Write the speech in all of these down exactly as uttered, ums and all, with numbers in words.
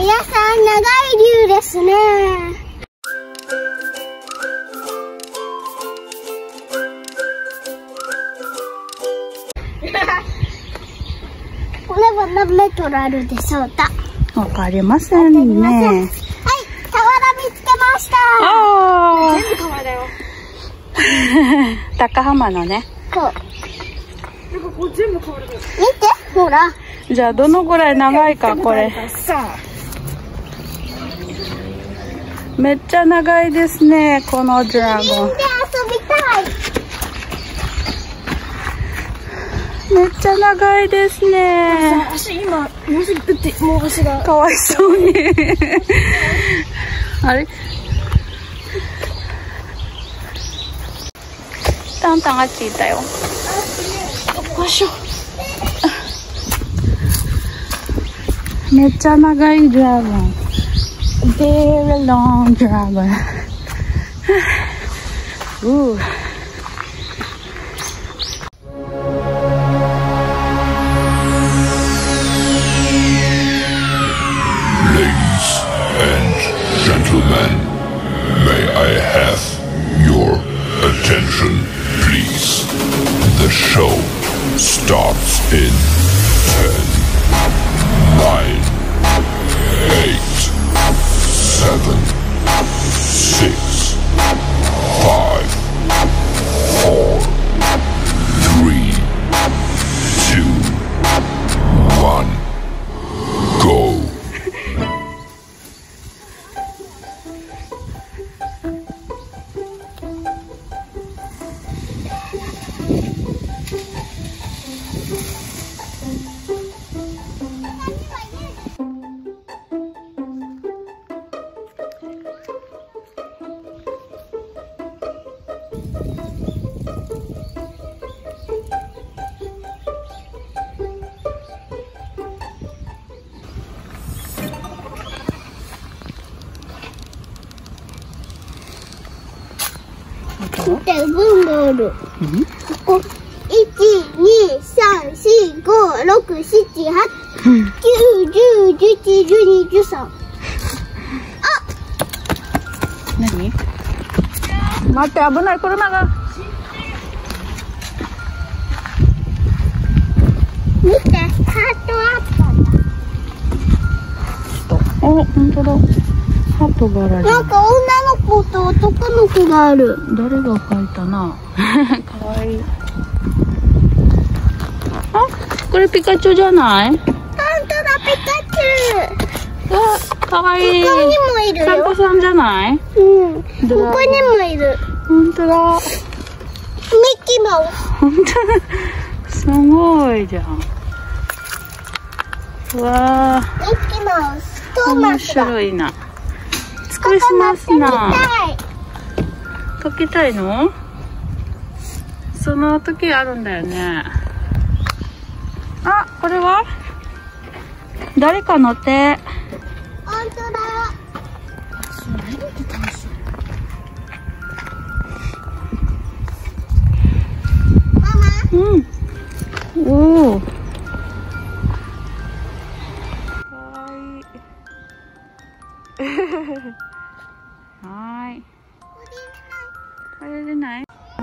皆さん、長い竜ですね。これは何メートルあるでしょうか。 わかりませんね。はい、 俵見つけました。 ああ。 全部川だよ。 高浜のね。 そう。 なんかこれ全部川だよ。 見て、ほら。 じゃあどのぐらい長いかこれ。めっちゃ長いですね、このドラゴン。 みんな遊びたい。 めっちゃ長いですね。 足今もうすぐ打ってもう足がかわいそうに。あれ？タンタンあっちいたよ。よいしょ。めっちゃ長いドラゴン。Very long dragon. Ooh. Ladies and gentlemen, may I have your attention, please? The show starts in ten, nine, eight, seven, six, five, four, three, two, one, go. 見て、分がある。ここ、いち、に、さん、よん、ご、ろく、なな、はち、きゅう、じゅう、じゅういち、じゅうに、じゅうさん。あ、 何？待って、危ない、車が。 見て、ハートあったんだ。 お、本当だ。ハートがある。 なんか女の子と男の子がある。 誰が描いたな。かわいい。あ、これピカチュウじゃない？ 本当だ、ピカチュウ。 あ、かわいい。 ここにもいるよ。 サンタさんじゃない？ うん。ここにもいる。 本当だ。 ミッキーマウス。 本当だ。すごいじゃん。うわミッキーマウス。トー、面ーマスだ。 白いな。クリスマスな。 ここ乗ってみたい。 かけたいの？その時あるんだよね。あ、これは？誰か乗って。 本当だ。ママ。 うん。おお。かわいい。はーい。これでない？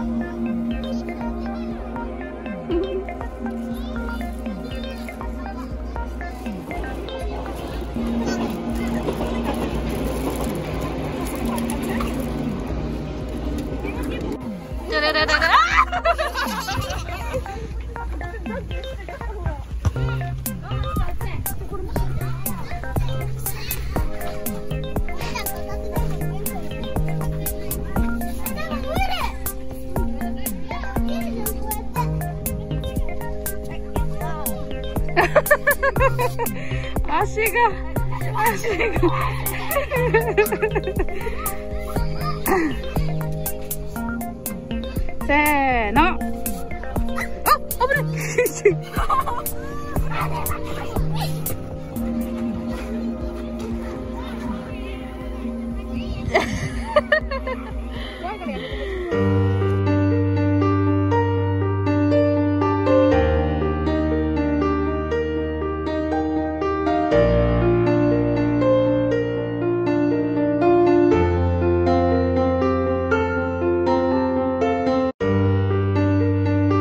足が足がせーの。あ、危ない。